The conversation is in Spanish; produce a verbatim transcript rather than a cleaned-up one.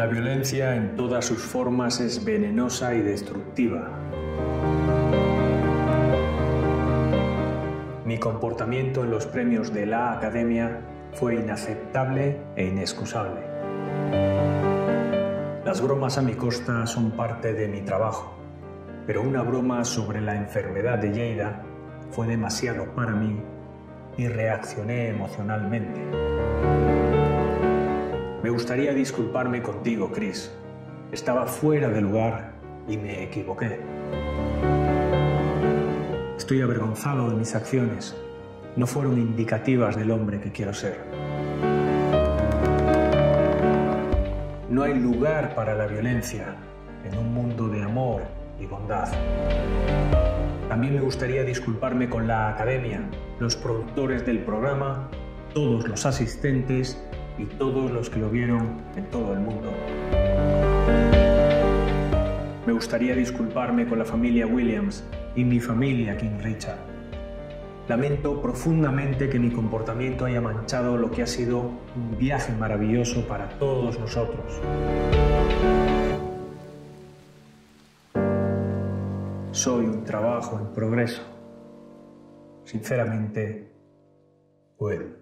La violencia en todas sus formas es venenosa y destructiva. Mi comportamiento en los premios de la Academia fue inaceptable e inexcusable. Las bromas a mi costa son parte de mi trabajo, pero una broma sobre la enfermedad de Lleida fue demasiado para mí y reaccioné emocionalmente. Me gustaría disculparme contigo, Chris. Estaba fuera de lugar y me equivoqué. Estoy avergonzado de mis acciones. No fueron indicativas del hombre que quiero ser. No hay lugar para la violencia en un mundo de amor y bondad. También me gustaría disculparme con la Academia, los productores del programa, todos los asistentes y todos los que lo vieron en todo el mundo. Me gustaría disculparme con la familia Williams y mi familia King Richard. Lamento profundamente que mi comportamiento haya manchado lo que ha sido un viaje maravilloso para todos nosotros. Soy un trabajo en progreso. Sinceramente, Will.